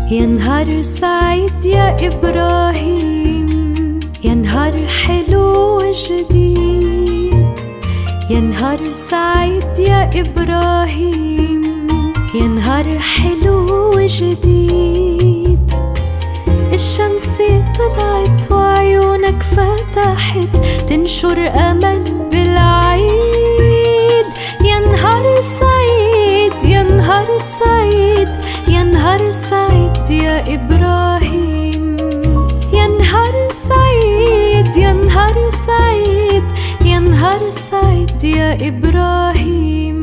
يا نهار سعيد يا إبراهيم، يا نهار حلو وجديد. يا نهار سعيد يا إبراهيم، يا نهار حلو وجديد. الشمس طلعت وعيونك فتحت تنشر أمل بالعيد. يا نهار سعيد يا نهار سعيد يا نهار سعيد يا إبراهيم. يا نهار سعيد يا نهار سعيد يا نهار سعيد يا إبراهيم.